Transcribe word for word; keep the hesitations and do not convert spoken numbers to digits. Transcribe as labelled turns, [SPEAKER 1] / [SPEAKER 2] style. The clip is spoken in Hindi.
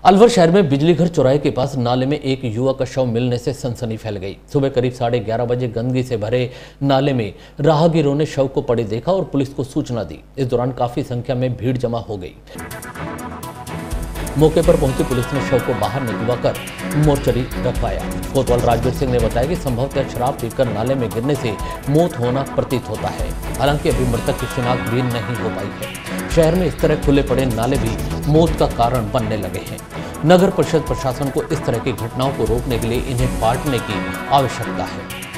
[SPEAKER 1] अलवर शहर में बिजली घर चौराहे के पास नाले में एक युवक का शव मिलने से सनसनी फैल गई। सुबह करीब साढ़े ग्यारह बजे गंदगी से भरे नाले में राहगीरों ने शव को पड़े देखा और पुलिस को सूचना दी। इस दौरान काफी संख्या में भीड़ जमा हो गई। मौके पर पहुंची पुलिस ने शव को बाहर निकलवाकर मोर्चरी रखवाया। कोतवाल राजवीर सिंह ने बताया कि संभवतः शराब पीकर नाले में गिरने से मौत होना प्रतीत होता है। हालांकि अभी मृतक की शिनाख्त भी नहीं हो पाई है। शहर में इस तरह खुले पड़े नाले भी मौत का कारण बनने लगे हैं। नगर परिषद प्रशासन को इस तरह की घटनाओं को रोकने के लिए इन्हें बांटने की आवश्यकता है।